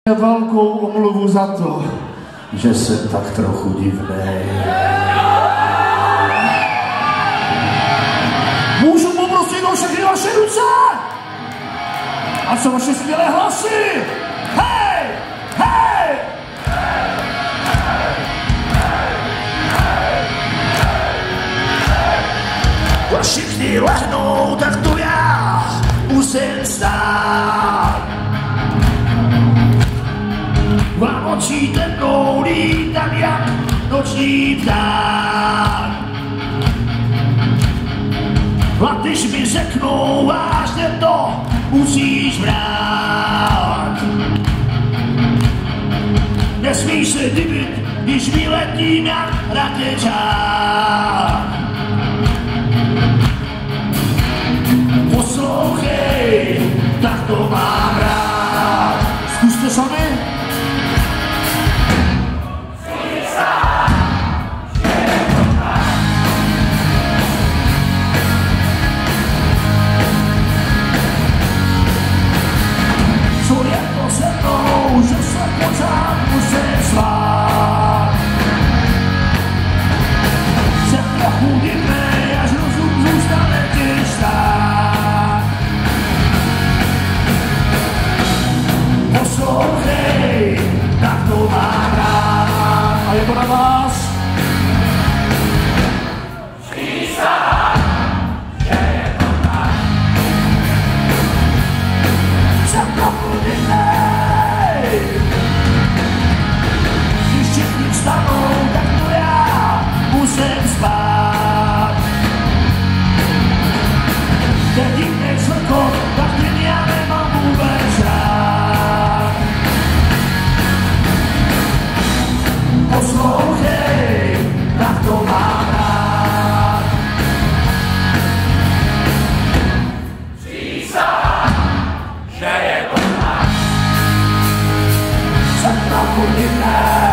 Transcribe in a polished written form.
Velkou omluvu za to, že jsem tak trochu divnej. Můžu poprosit o všechny vaše ruce? A co vaše skvělé hlasy? Hej! Hej! A všichni lehnou, tak to já musím stát. Vám očí temnou lítám jak noční pták. A když mi řeknou vážně to musíš brát. Nesmíš se divit, když vyletím jak rakeťák. Poslouchej, tak to mám rád. Zkuste sami. Že se pořád musím svát. Jsem trochu divnej, až rozum zůstane ti stát. Poslouchej, tak to mám rád. A je to na vás? Přísahám, že je to tak. Jsem trochu divnej. Když všichni vstanou, tak to já musím spát. Teď divnej svrko, tak ten já nemám vůbec rád. Poslouchej, tak to mám rád. Přísahám, že je to tak. Jsem trochu divnej.